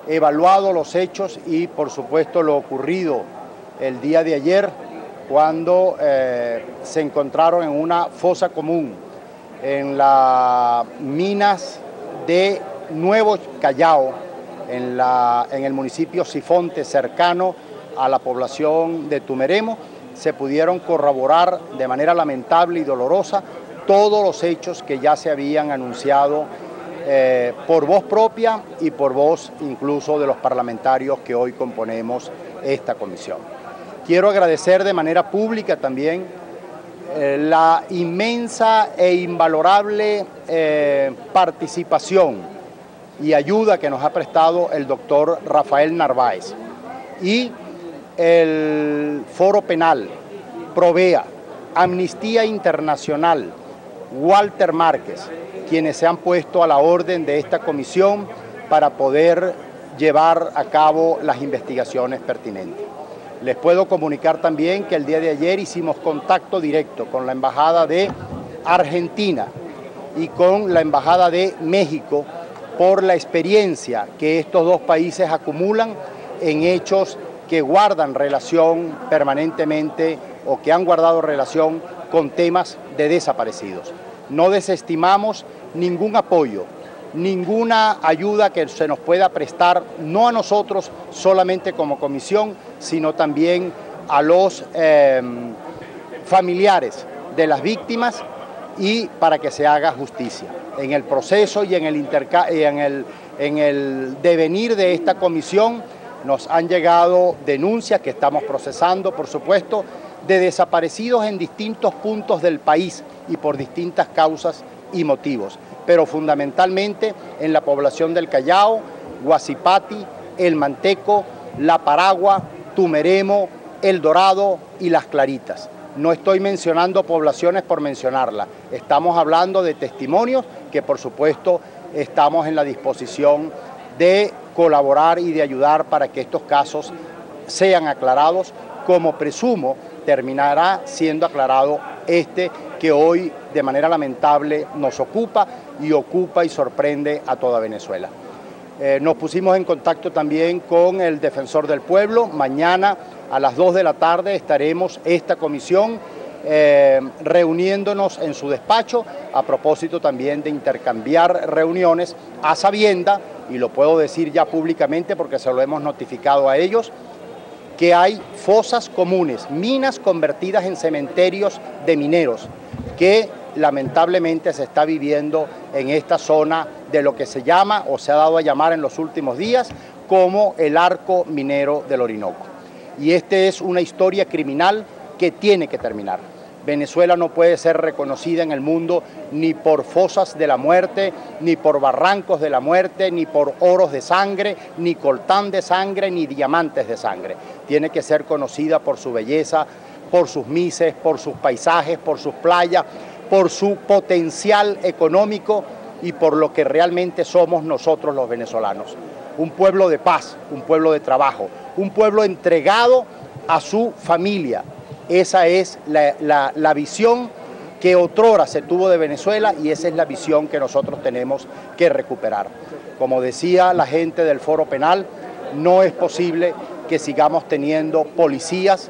evaluado los hechos y, por supuesto, lo ocurrido el día de ayer, cuando se encontraron en una fosa común en las minas de Nuevo Callao, en el municipio Sifonte, cercano a la población de Tumeremo. Se pudieron corroborar de manera lamentable y dolorosa todos los hechos que ya se habían anunciado por voz propia y por voz incluso de los parlamentarios que hoy componemos esta comisión. Quiero agradecer de manera pública también la inmensa e invalorable participación y ayuda que nos ha prestado el doctor Rafael Narváez y el Foro Penal, Provea, Amnistía Internacional, Walter Márquez, quienes se han puesto a la orden de esta comisión para poder llevar a cabo las investigaciones pertinentes. Les puedo comunicar también que el día de ayer hicimos contacto directo con la Embajada de Argentina y con la Embajada de México por la experiencia que estos dos países acumulan en hechos que guardan relación permanentemente o que han guardado relación con temas de desaparecidos. No desestimamos ningún apoyo, ninguna ayuda que se nos pueda prestar, no a nosotros solamente como comisión, sino también a los familiares de las víctimas y para que se haga justicia. En el proceso y en el devenir de esta comisión nos han llegado denuncias que estamos procesando, por supuesto, de desaparecidos en distintos puntos del país y por distintas causas y motivos, pero fundamentalmente en la población del Callao, Guasipati, El Manteco, La Paragua, Tumeremo, El Dorado y Las Claritas. No estoy mencionando poblaciones por mencionarlas, estamos hablando de testimonios que por supuesto estamos en la disposición de colaborar y de ayudar para que estos casos sean aclarados, como presumo terminará siendo aclarado este que hoy de manera lamentable nos ocupa y sorprende a toda Venezuela. Nos pusimos en contacto también con el Defensor del Pueblo. Mañana a las 2 de la tarde estaremos esta comisión reuniéndonos en su despacho a propósito también de intercambiar reuniones a sabienda, y lo puedo decir ya públicamente porque se lo hemos notificado a ellos, que hay fosas comunes, minas convertidas en cementerios de mineros, que lamentablemente se está viviendo en esta zona de lo que se llama o se ha dado a llamar en los últimos días como el arco minero del Orinoco. Y esta es una historia criminal que tiene que terminar. Venezuela no puede ser reconocida en el mundo ni por fosas de la muerte, ni por barrancos de la muerte, ni por oros de sangre, ni coltán de sangre, ni diamantes de sangre. Tiene que ser conocida por su belleza, por sus mises, por sus paisajes, por sus playas, por su potencial económico y por lo que realmente somos nosotros los venezolanos. Un pueblo de paz, un pueblo de trabajo, un pueblo entregado a su familia. Esa es la visión que otrora se tuvo de Venezuela y esa es la visión que nosotros tenemos que recuperar. Como decía la gente del Foro Penal, no es posible que sigamos teniendo policías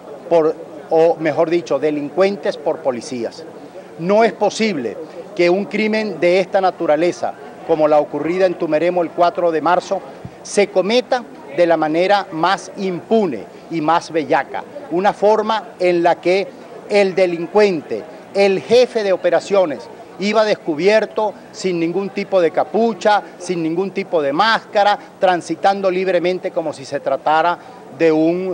o mejor dicho, delincuentes por policías. No es posible que un crimen de esta naturaleza, como la ocurrida en Tumeremo el 4 de marzo, se cometa de la manera más impune y más bellaca. Una forma en la que el delincuente, el jefe de operaciones, iba descubierto sin ningún tipo de capucha, sin ningún tipo de máscara, transitando libremente como si se tratara de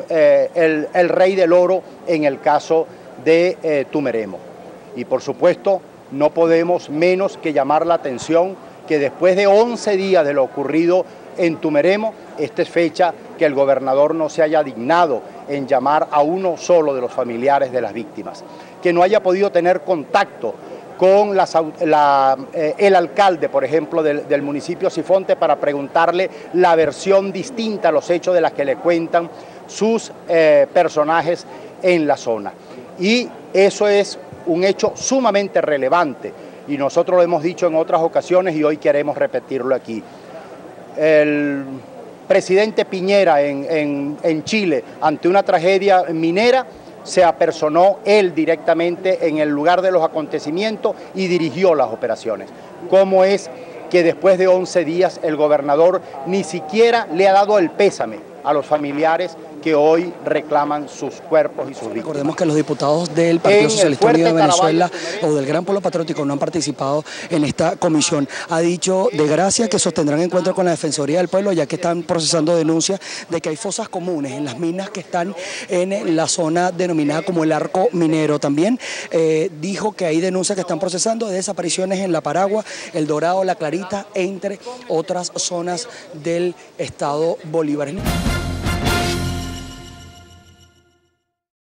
el rey del oro en el caso de Tumeremo. Y por supuesto no podemos menos que llamar la atención que después de 11 días de lo ocurrido en Tumeremo, esta es fecha que el gobernador no se haya dignado en llamar a uno solo de los familiares de las víctimas, que no haya podido tener contacto con el alcalde, por ejemplo, del municipio Sifonte para preguntarle la versión distinta a los hechos de las que le cuentan sus personajes en la zona. Y eso es un hecho sumamente relevante y nosotros lo hemos dicho en otras ocasiones y hoy queremos repetirlo aquí. presidente Piñera en Chile ante una tragedia minera, se apersonó él directamente en el lugar de los acontecimientos y dirigió las operaciones. ¿Cómo es que después de 11 días el gobernador ni siquiera le ha dado el pésame a los familiares que hoy reclaman sus cuerpos y sus víctimas? Recordemos que los diputados del Partido Socialista Unido de Venezuela o del Gran Polo Patriótico no han participado en esta comisión. Ha dicho de Gracia que sostendrán encuentro con la Defensoría del Pueblo, ya que están procesando denuncias de que hay fosas comunes en las minas que están en la zona denominada como el Arco Minero. También dijo que hay denuncias que están procesando de desapariciones en La Paragua, El Dorado, La Clarita, entre otras zonas del estado Bolívar.